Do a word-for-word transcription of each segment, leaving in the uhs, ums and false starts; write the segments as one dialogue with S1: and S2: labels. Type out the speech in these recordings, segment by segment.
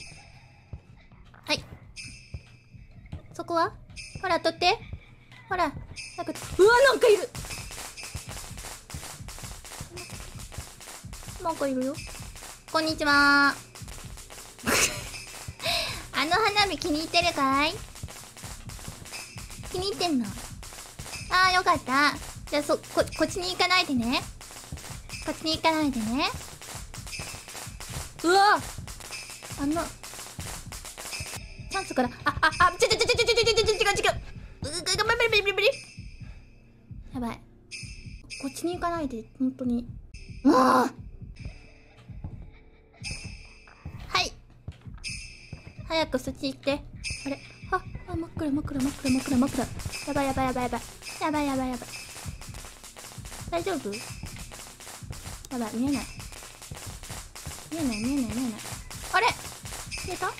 S1: はい。そこはほら、取って。ほら。早く。うわ、なんかいる。なんかいるよ。こんにちは。あの花火気に入ってるかい？気に入ってんの？ああ、よかった。じゃあ、そ、こ、こっちに行かないでね。こっちに行かないでね。うわあの、チャンスから、あ、あ、あ、ちょちょちょちょちょちょちょちょちょ違う違う。うー、頑張れ、ブリブリブリ。やばい。こっちに行かないで、本当に。もうはい。早くそっち行って。あれあ、あ、真っ暗真っ暗真っ暗真っ暗真っ暗。やばいやばいやばいやばい。やばいやばいやばい。大丈夫？やばい、見えない。見えない見えない見えない。あれ消えた？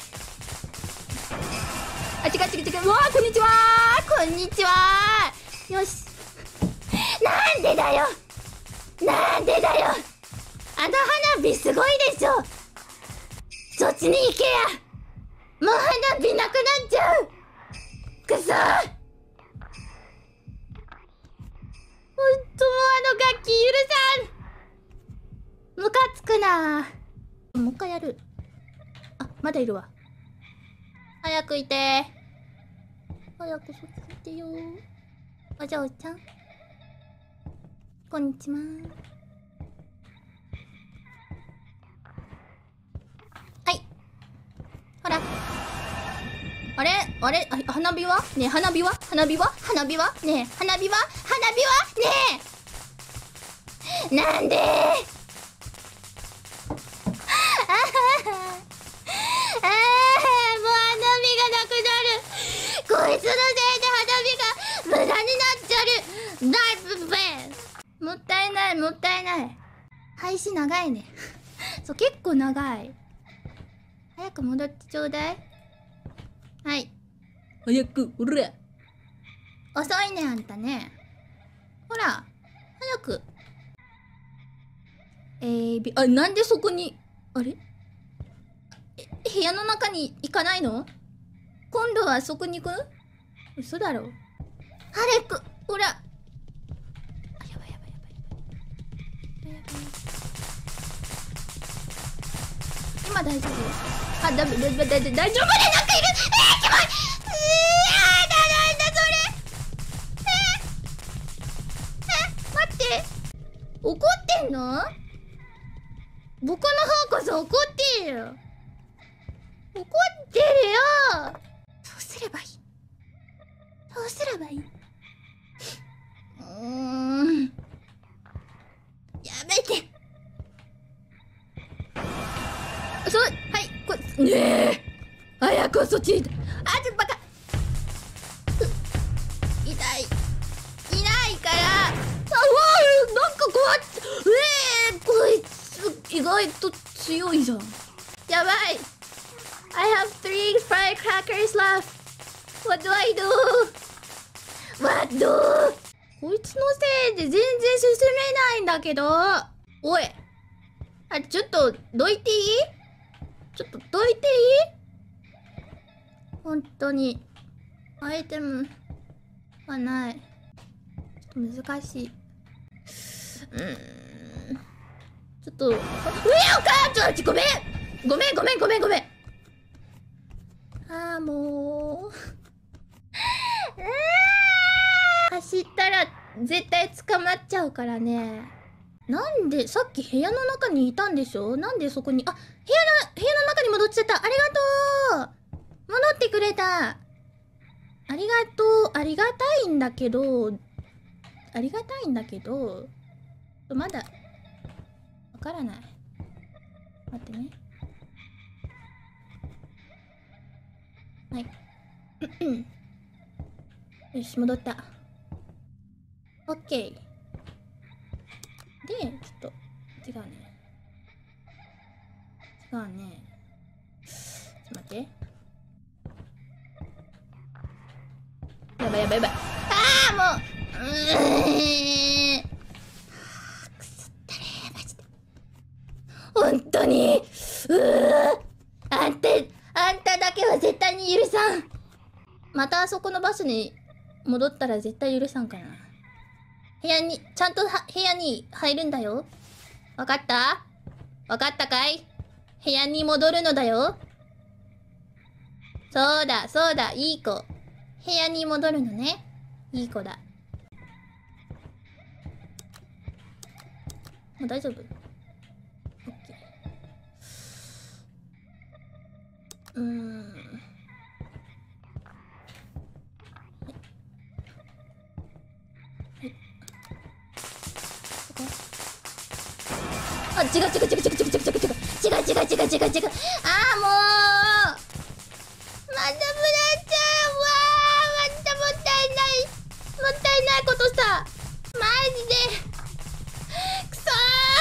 S1: あ、違う違う違う。うわー、こんにちはー、こんにちはー。よし。なんでだよなんでだよ、あの花火すごいでしょ。そっちに行けや。もう花火なくなっちゃう。くそー。ほんともうあの楽器許さん。ムカつくなー。もう一回やる。あ、まだいるわ。早くいて。早くそっち行ってよー。お嬢ちゃん。こんにちは。はい。ほら。あれあれあ、花火はねえ、花火は花火は花火はねえ、花火は花火はねえなんでーああ、もう花火がなくなる。こいつのせいで花火が無駄になっちゃう。だいぶべもったいないもったいない。配信長いねそう、結構長い。早く戻ってちょうだい。はい。早く、ほら。遅いね、あんたね。ほら、早く。えー、び、あ、なんでそこに、あれえ、部屋の中に行かないの？今度はそこに行く？嘘だろ。早く、ほら。あ、やばいやばいやばいやばい。やばいやばい。今大丈夫？あ、だめ、だめ、だめ、大丈夫で、なんかいる。えー、キモい。えー、やだ、なんだそれ。えー、え、待って。怒ってんの？僕の方こそ怒ってるよ。怒ってるよ。どうすればいい？どうすればいい？うーん。やめて。そ、はい、こ、ねえ。早くそっち。あ、ちょ、バカ。痛い。いないから。あ、うわー、なんかこう、えー、こいつ、意外と強いじゃん。やばい。I have three firecrackers left. What do I do? What do? こいつのせいで全然進めないんだけど。おい。あ、ちょっと、どいていい？ちょっと、どいていい？本当に。アイテムはない。ちょっと難しい。うーん。ちょっと、上をかーちょっとごめんごめんごめんごめんごめんああ、もう。走ったら絶対捕まっちゃうからね。なんで、さっき部屋の中にいたんでしょ？なんでそこに、あ、部屋の、部屋の中に戻っちゃった。ありがとう。戻ってくれた。ありがとう。ありがたいんだけど、ありがたいんだけど、まだ、わからない。待ってね。はい。よし、戻った。オッケー。で、ちょっと、違うね。違うね。ちょっと待って。やばいやばいやばい。ああ、もううーん。くすったれ、マジで。本当に。うー。あんた、 またあそこの場所に戻ったら絶対許さんからな。部屋に、ちゃんとは部屋に入るんだよ。わかった？わかったかい？部屋に戻るのだよ。そうだ、そうだ、いい子。部屋に戻るのね。いい子だ。もう大丈夫？ OK。うーん。あ、違う違う違う違う違う違う違う違う違う違う違う違う違う。あーもう、またぶらっちゃう。わー、またもったいないもったいないことさ、マジでくそ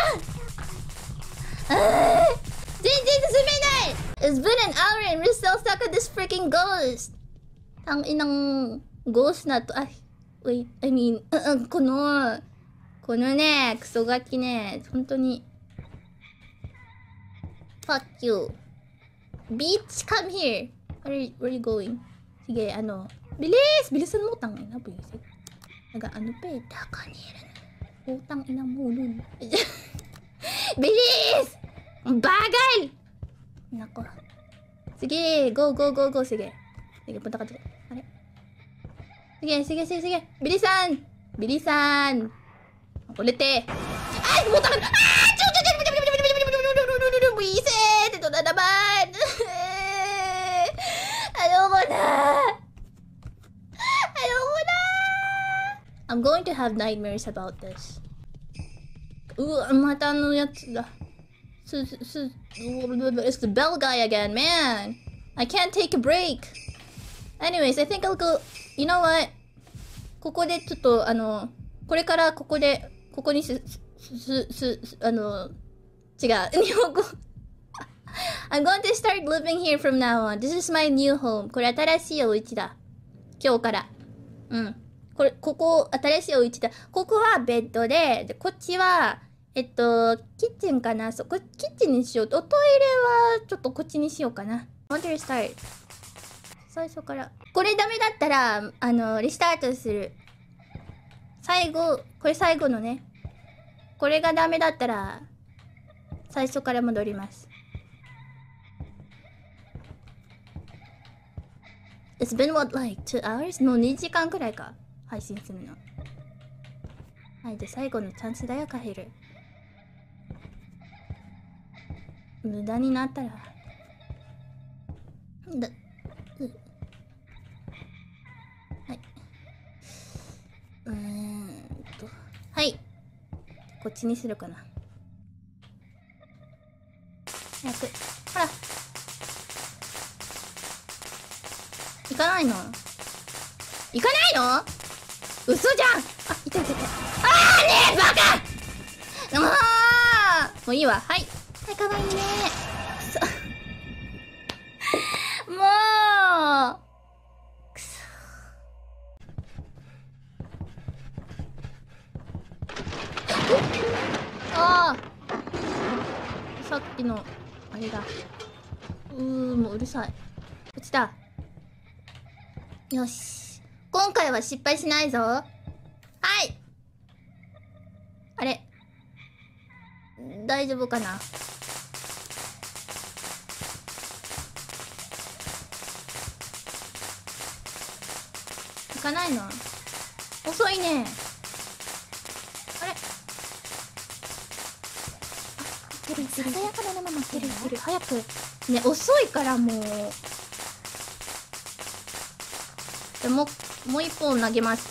S1: ー。あー、全然進めない。 It's been an hour and we're still stuck at this freaking ghost. Ang inang ghost na to. Ay, wait, I mean, uh, uh, このこのね、クソガキね、本当にFuck you. Bitch, come here. Where are you, where are you going? Sige, ano. Bilis! Bilisan mo, tangin na, bilis. Naga, ano pa eh, takaniran. Utang ina mo nun. Bilis! Ang bagal! Nako. Sige, go, go, go, go. Sige. Sige, punta ka dito. Pare. Sige, sige, sige, sige. Bilisan! Bilisan! Ang kulit eh. Ay! Butang! Ah! Choo! Choo! Choo! Buisit! Ito na naman! Ayoko na! Ayoko na! I'm going to have nightmares about this. Ooh, ang mata no yatsu da. It's the bell guy again, man! I can't take a break! Anyways, I think I'll go... You know what? ここでちょっと、あの、これからここで、ここにす、す、す、す、あの、違う、日本語。I'm going to start living here from now on. This is my new home. これ新しいお家だ。今日から。うん。これ、ここ、新しいお家だ。ここはベッドで、でこっちは、えっと、キッチンかな。そこ、キッチンにしようと。おトイレは、ちょっとこっちにしようかな。I want to start. 最初から。これダメだったら、あの、リスタートする。最後、これ最後のね。これがダメだったら、最初から戻ります。It's been what, like two hours? もうにじかんくらいか。配信するの。はい、で、最後のチャンスだよ、カヘル。無駄になったら。だ、う、はい。うーんと。はい。こっちにするかな。早く。ほら。行かないの？行かないの？嘘じゃん！あ、いたいたいた。あーねえ、バカ！もうもういいわ。はい。はい、かわいいね。くそ。もうくそ。ああ。さっきの、あれだ。うー、もううるさい。落ちた。よし。今回は失敗しないぞ。はい。あれ。大丈夫かな。行かないの？遅いね。あれ？あ、いってるいってる。ささやかなまま待ってるいってる。早く。ね、遅いからもう。でも、もう一本投げます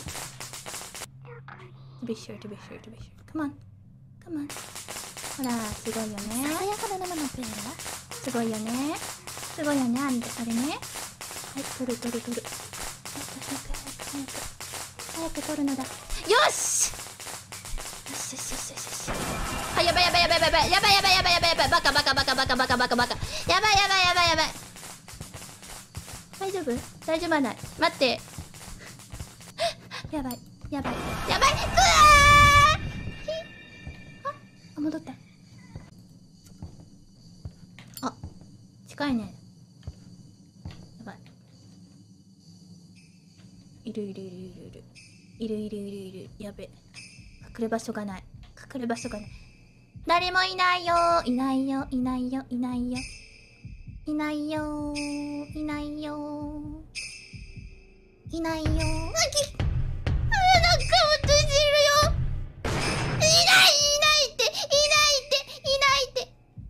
S1: 。To be sure, to be sure, to be sure. Come on. Come on. ほら、すごいよね。ささやかな生のプレーはすごいよね。すごいよね、あれね。はい、取る取る取る。早く早く早く早く取るのだ。よし！よしよしよしよしよし。あ、やばいやばいやばいやばいやばいやばいやばいやばいやばい。バカバカバカバカバカバカバカ。やばいやばいやばいやばい。大丈夫？大丈夫はない。待って。やばいやばいやばい。うわー！あ、戻った。あ、近いね。やばい。 いるいるいるいるいるいるいるいるいる。やべ、隠れ場所がない。隠れ場所がない。誰もいないよ。いないよいないよいないよいないよいないよいないよ。あき、あ、なんか落としてるよ。いないいないっていないっていないって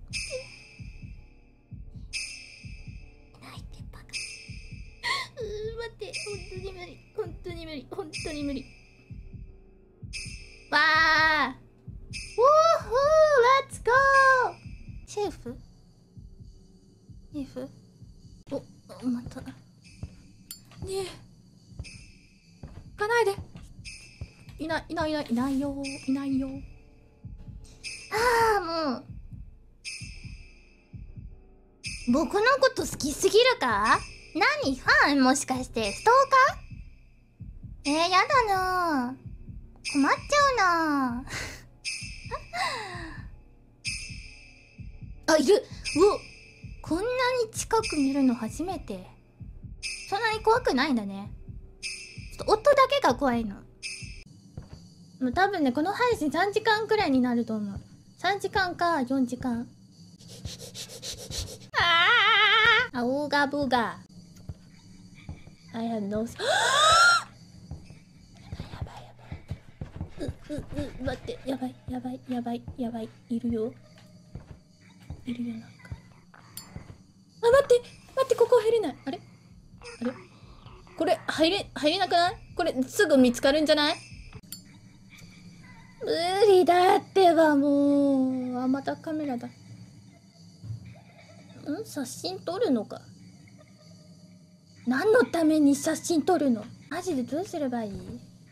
S1: いないってバカ。うー、待って、本当に無理、本当に無理、本当に無理。わー、ウォーホー、レッツゴー。シェフシェフ、お、またねえ、行かないで。いないいないいないいないよいないよ。ああ、もう僕のこと好きすぎるか。何、ファン、もしかしてストーカー。えー、やだなー、困っちゃうなーあ、いる。うお、こんなに近く見るの初めて。そんなに怖くないんだね。ちょっと音だけが怖いの。もう多分ね、この配信さんじかんくらいになると思う。さんじかんかよんじかん。ああ、あおがぶが。I have no やばいやばいやばい。う、う、う、待って、やばいやばいやばいやばい。いるよいるよ。なんか、あ、待って待って、ここ入れない。あれあれ、これ入れ入れなくない？これすぐ見つかるんじゃない？無理だってば、もう。あ、またカメラだ。ん、写真撮るのか。何のために写真撮るの？マジでどうすればいい？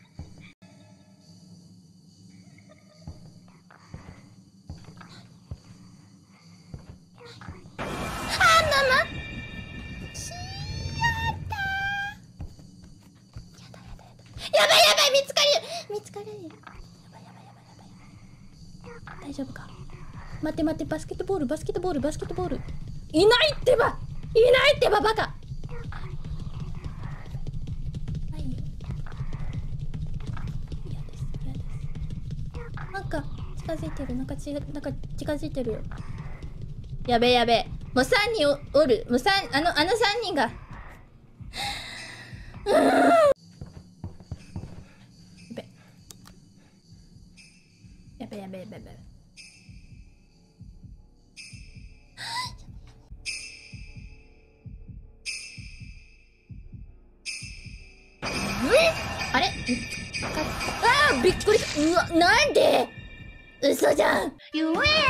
S1: あ、ママ、しやったー。やだやだやだ。やばいやばい、見つかる見つかる。やばいやばいやばいやばい。大丈夫か。待って待って、バスケットボールバスケットボールバスケットボール。いないってばいないってば、バカ。なんか近づいてる、なんかち、なんか近づいてるよ。やべえやべえ、もうさんにん お, おる。もうさん、あの、あのさんにんが。やべやべやべやべやべ。あれ、ああ、びっくりした。うわ、なんで？嘘じゃん。ゆえ